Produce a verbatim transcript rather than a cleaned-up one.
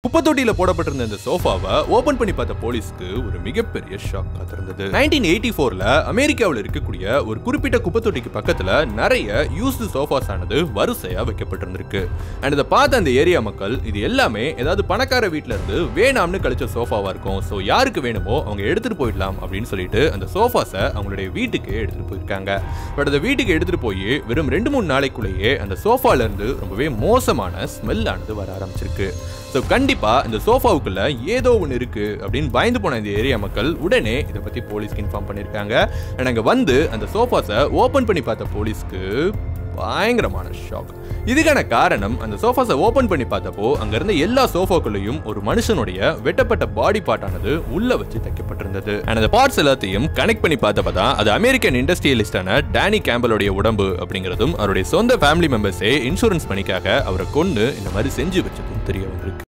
குப்பை தொட்டியில போடப்பட்டிருந்த இந்த சோஃபாவை ஓபன் பண்ணி பார்த்த போலீஸ்க்கு ஒரு மிகப்பெரிய ஷாக் காத்திருந்தது. நைன்டீன் எயிட்டி ஃபோர்ல அமெரிக்காவில் இருக்கக்கூடிய ஒரு குறிப்பிட்ட குப்பை தொட்டிக்கு பக்கத்துல நிறைய யூஸ்டு சோஃபாஸ் ஆனது வரிசையா வைக்கப்பட்டிருந்திருக்கு. அண்ட் இதை பார்த்த அந்த ஏரியா மக்கள் இது எல்லாமே ஏதாவது பணக்கார வீட்டுல இருந்து வேணாம்னு கழிச்ச சோஃபாவா இருக்கும், ஸோ யாருக்கு வேணுமோ அவங்க எடுத்துட்டு போயிடலாம் அப்படின்னு சொல்லிட்டு அந்த சோஃபாஸை அவங்களுடைய வீட்டுக்கு எடுத்துட்டு போயிருக்காங்க. பட் அந்த வீட்டுக்கு எடுத்துட்டு போய் வெறும் ரெண்டு மூணு நாளைக்குள்ளேயே அந்த சோஃபால இருந்து ரொம்பவே மோசமான ஸ்மெல் ஆனது வர ஆரம்பிச்சிருக்கு. ஸோ கண்டிப்பா இந்த சோஃபாவுக்குள்ள ஏதோ ஒன்று இருக்கு அப்படின்னு பயந்து போன இந்த ஏரியா மக்கள் உடனே இதை பத்தி போலீஸ்க்கு இன்ஃபார்ம் பண்ணியிருக்காங்க. அங்க வந்து அந்த சோஃபாஸை ஓபன் பண்ணி பார்த்த போலீஸ்க்கு பயங்கரமான ஷாக். இதுக்கான காரணம் அந்த சோஃபாஸை ஓபன் பண்ணி பார்த்தப்போ அங்க இருந்த எல்லா சோஃபாக்குள்ளேயும் ஒரு மனுஷனுடைய வெட்டப்பட்ட பாடி பார்ட் ஆனது உள்ள வச்சு தைக்கப்பட்டிருந்தது. அந்த பார்ட்ஸ் எல்லாத்தையும் கனெக்ட் பண்ணி பார்த்தப்பதான் அது அமெரிக்கன் இண்டஸ்ட்ரியலிஸ்டான டேனி கேம்பலோடைய உடம்பு அப்படிங்கிறதும் அவருடைய சொந்த ஃபேமிலி மெம்பர்ஸே இன்சூரன்ஸ் மணிக்காக அவரை கொண்டு இந்த மாதிரி செஞ்சு வச்சதும் தெரிய வந்திருக்கு.